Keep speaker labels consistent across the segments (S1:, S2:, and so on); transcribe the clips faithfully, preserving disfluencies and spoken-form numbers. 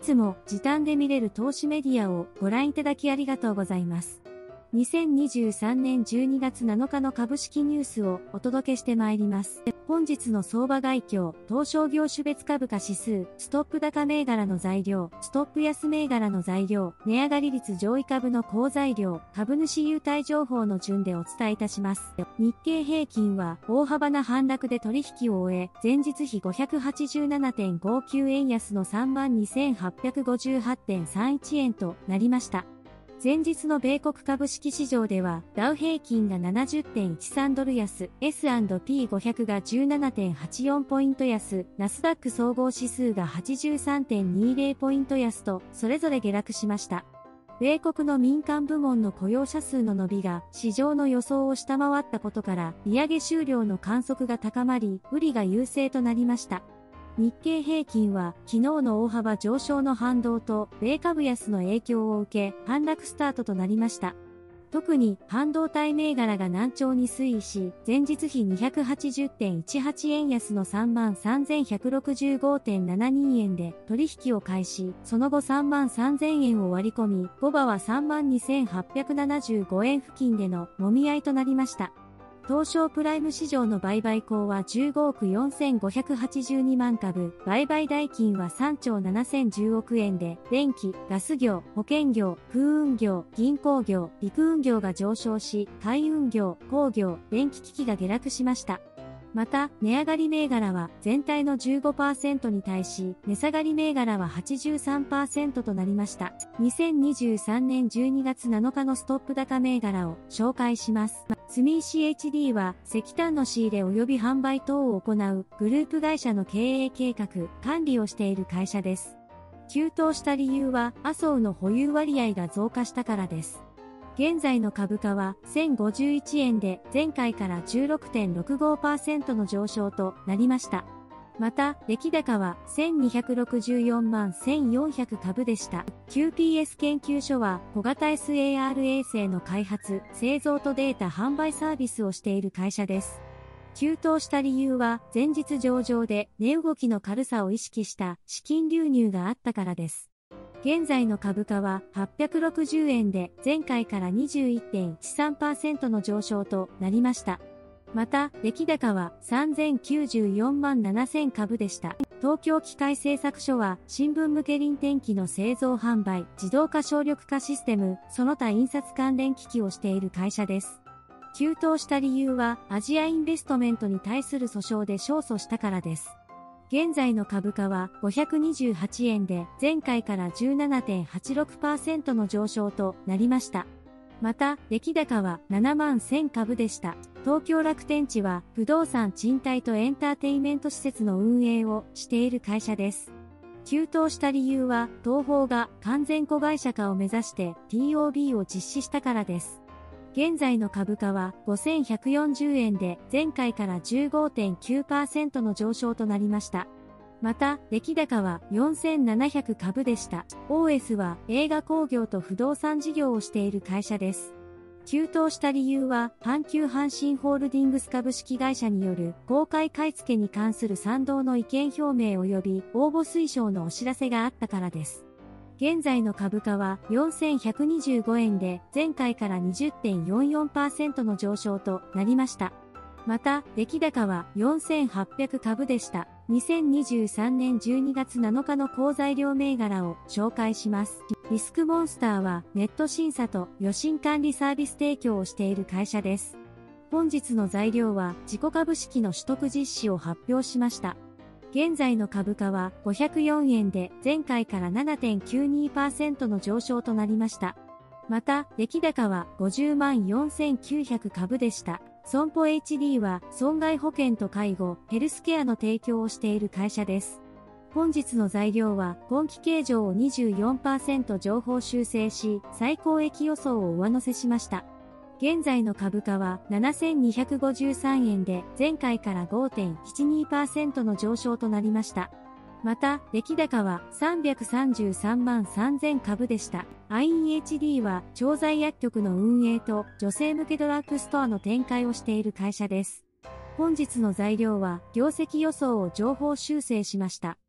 S1: つも時短で見れる投資メディアをご覧いただきありがとうございます。にせんにじゅうさんねんじゅうにがつなのかの株式ニュースをお届けしてまいります。本日の相場概況、東証業種別株価指数、ストップ高銘柄の材料、ストップ安銘柄の材料、値上がり率上位株の好材料、株主優待情報の順でお伝えいたします。日経平均は大幅な反落で取引を終え、前日比 ごひゃくはちじゅうななてんごきゅう 円安の さんまんにせんはっぴゃくごじゅうはちてんさんいち 円となりました。前日の米国株式市場では、ダウ平均が ななじゅってんいちさん ドル安、エスアンドピーごひゃく が じゅうななてんはちよん ポイント安、ナスダック総合指数が はちじゅうさんてんにじゅう ポイント安と、それぞれ下落しました。米国の民間部門の雇用者数の伸びが市場の予想を下回ったことから、利上げ終了の観測が高まり、売りが優勢となりました。日経平均は昨日の大幅上昇の反動と米株安の影響を受け反落スタートとなりました。特に半導体銘柄が軟調に推移し、前日比 にひゃくはちじゅってんいちはち 円安の さんまんさんぜんひゃくろくじゅうごてんななに 円で取引を開始、その後さんまんさんぜんえんを割り込み、後場は さんまんにせんはっぴゃくななじゅうご 円付近での揉み合いとなりました。東証プライム市場の売買高はじゅうごおくよんせんごひゃくはちじゅうにまんかぶ、売買代金はさんちょうななせんじゅうおくえんで、電気、ガス業、保険業、空運業、銀行業、陸運業が上昇し、海運業、工業、電気機器が下落しました。また、値上がり銘柄は全体の じゅうごパーセント に対し、値下がり銘柄は はちじゅうさんパーセント となりました。にせんにじゅうさんねんじゅうにがつなのかのストップ高銘柄を紹介します。住石 エイチディー は石炭の仕入れ及び販売等を行うグループ会社の経営計画、管理をしている会社です。急騰した理由は、麻生の保有割合が増加したからです。現在の株価はせんごじゅういちえんで前回から じゅうろくてんろくごパーセント の上昇となりました。また、出来高はせんにひゃくろくじゅうよんまんせんよんひゃくかぶでした。キューピーエス 研究所は小型 エスエーアール 衛星の開発、製造とデータ販売サービスをしている会社です。急騰した理由は前日上場で値動きの軽さを意識した資金流入があったからです。現在の株価ははっぴゃくろくじゅうえんで前回から にじゅういってんいちさんパーセント の上昇となりました。また、出来高はさんぜんきゅうじゅうよんまんななせんかぶでした。東京機械製作所は新聞向け輪転機の製造販売、自動化省力化システム、その他印刷関連機器をしている会社です。急騰した理由はアジアインベストメントに対する訴訟で勝訴したからです。現在の株価はごひゃくにじゅうはちえんで前回から じゅうななてんはちろくパーセント の上昇となりました。また、出来高はななまんせんかぶでした。東京楽天地は不動産賃貸とエンターテイメント施設の運営をしている会社です。急騰した理由は東宝が完全子会社化を目指して ティーオービー を実施したからです。現在の株価はごせんひゃくよんじゅうえんで前回から じゅうごてんきゅうパーセント の上昇となりました。また、出来高はよんせんななひゃくかぶでした。オーエス は映画興行と不動産事業をしている会社です。急騰した理由は、阪急阪神ホールディングス株式会社による公開買い付けに関する賛同の意見表明及び応募推奨のお知らせがあったからです。現在の株価はよんせんひゃくにじゅうごえんで前回から にじゅってんよんよんパーセント の上昇となりました。また、出来高はよんせんはっぴゃくかぶでした。にせんにじゅうさんねんじゅうにがつなのかの好材料銘柄を紹介します。リスクモンスターはネット審査と予診管理サービス提供をしている会社です。本日の材料は自己株式の取得実施を発表しました。現在の株価はごひゃくよんえんで前回から ななてんきゅうにパーセント の上昇となりました。また、出来高はごじゅうまんよんせんきゅうひゃくかぶでした。損保 エイチディー は損害保険と介護、ヘルスケアの提供をしている会社です。本日の材料は今期計上を にじゅうよんパーセント 上方修正し、最高益予想を上乗せしました。現在の株価はななせんにひゃくごじゅうさんえんで前回から ごてんななにパーセント の上昇となりました。また、出来高はさんびゃくさんじゅうさんまんさんぜんかぶでした。アイン エイチディー は調剤薬局の運営と女性向けドラッグストアの展開をしている会社です。本日の材料は業績予想を上方修正しました。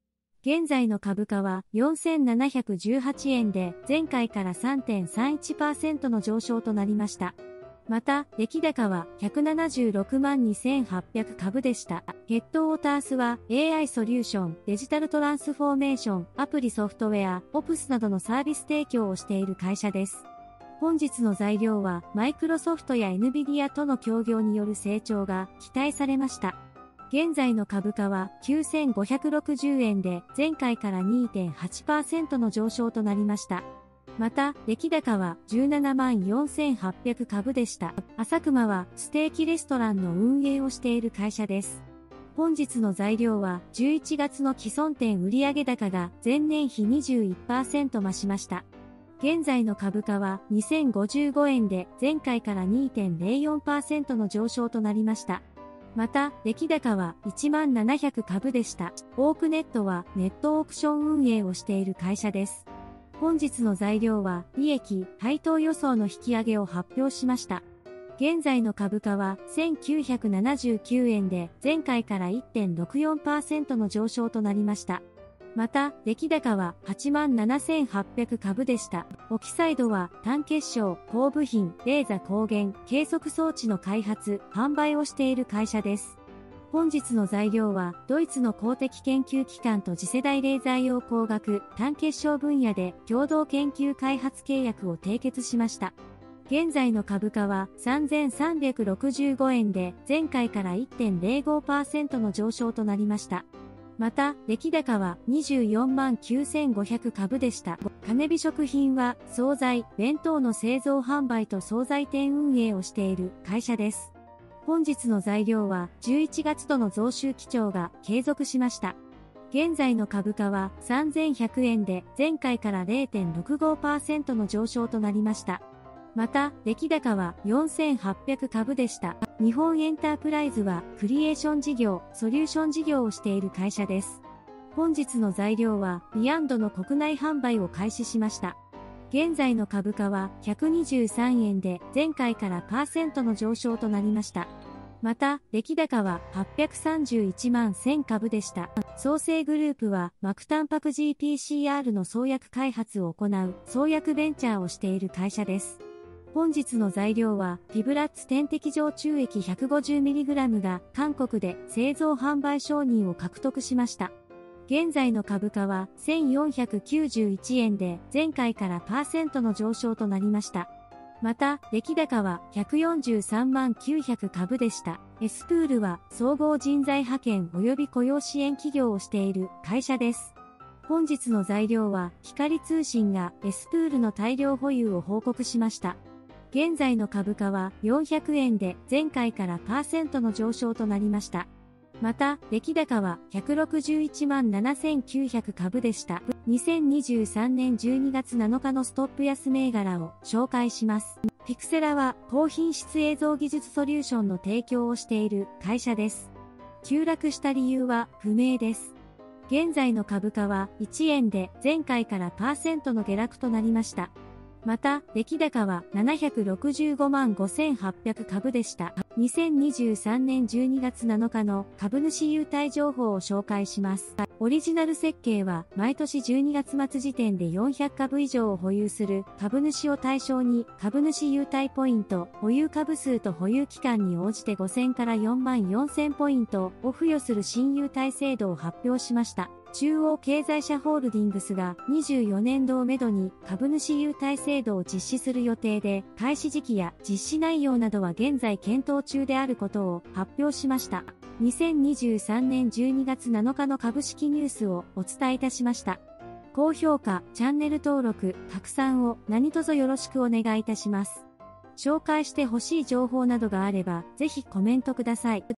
S1: 現在の株価はよんせんななひゃくじゅうはちえんで前回から さんてんさんいちパーセント の上昇となりました。また、出来高はひゃくななじゅうろくまんにせんはっぴゃくかぶでした。ヘッドウォータースは エーアイ ソリューション、デジタルトランスフォーメーション、アプリソフトウェア、オプスなどのサービス提供をしている会社です。本日の材料はマイクロソフトや エヌビディア との協業による成長が期待されました。現在の株価はきゅうせんごひゃくろくじゅうえんで前回から にてんはちパーセント の上昇となりました。また、出来高はじゅうななまんよんせんはっぴゃくかぶでした。朝熊はステーキレストランの運営をしている会社です。本日の材料はじゅういちがつの既存店売上高が前年比 にじゅういちパーセント 増しました。現在の株価はにせんごじゅうごえんで前回から にてんぜろよんパーセント の上昇となりました。また、出来高はいちまんななひゃくかぶでした。オークネットはネットオークション運営をしている会社です。本日の材料は利益、配当予想の引き上げを発表しました。現在の株価はせんきゅうひゃくななじゅうきゅうえんで前回から いってんろくよんパーセント の上昇となりました。また、出来高ははちまんななせんはっぴゃくかぶでした。オキサイドは単結晶、鋼部品、レーザ光源、計測装置の開発、販売をしている会社です。本日の材料は、ドイツの公的研究機関と次世代レーザー用光学、単結晶分野で共同研究開発契約を締結しました。現在の株価はさんぜんさんびゃくろくじゅうごえんで前回から いってんぜろごパーセント の上昇となりました。また、出来高はにじゅうよんまんきゅうせんごひゃくかぶでした。金火食品は、惣菜、弁当の製造販売と惣菜店運営をしている会社です。本日の材料は、じゅういちがつ度の増収基調が継続しました。現在の株価はさんぜんひゃくえんで前回から れいてんろくごパーセント の上昇となりました。また、出来高はよんせんはっぴゃくかぶでした。日本エンタープライズはクリエーション事業、ソリューション事業をしている会社です。本日の材料はビアンドの国内販売を開始しました。現在の株価はひゃくにじゅうさんえんで前回からパーセントの上昇となりました。また、出来高ははっぴゃくさんじゅういちまんせんかぶでした。創生グループは膜タンパク ジーピーシーアール の創薬開発を行う創薬ベンチャーをしている会社です。本日の材料は、フィブラッツ点滴静注液 ひゃくごじゅうミリグラム が韓国で製造販売承認を獲得しました。現在の株価はせんよんひゃくきゅうじゅういちえんで前回からパーセントの上昇となりました。また、出来高はひゃくよんじゅうさんまんきゅうひゃくかぶでした。エスプールは総合人材派遣及び雇用支援企業をしている会社です。本日の材料は、光通信がエスプールの大量保有を報告しました。現在の株価はよんひゃくえんで前回からパーセントの上昇となりました。また、出来高はひゃくろくじゅういちまんななせんきゅうひゃくかぶでした。にせんにじゅうさんねんじゅうにがつなのかのストップ安銘柄を紹介します。ピクセラは高品質映像技術ソリューションの提供をしている会社です。急落した理由は不明です。現在の株価はいちえんで前回からパーセントの下落となりました。また、出来高はななひゃくろくじゅうごまんごせんはっぴゃくかぶでした。にせんにじゅうさんねんじゅうにがつなのかの株主優待情報を紹介します。オリジナル設計は毎年じゅうにがつ末時点でよんひゃくかぶ以上を保有する株主を対象に株主優待ポイント、保有株数と保有期間に応じてごせんからよんまんよんせんポイントを付与する新優待制度を発表しました。中央経済社ホールディングスがにじゅうよねんどをめどに株主優待制度を実施する予定で、開始時期や実施内容などは現在検討中であることを発表しました。にせんにじゅうさんねんじゅうにがつなのかの株式ニュースをお伝えいたしました。高評価、チャンネル登録、拡散を何卒よろしくお願いいたします。紹介してほしい情報などがあれば、ぜひコメントください。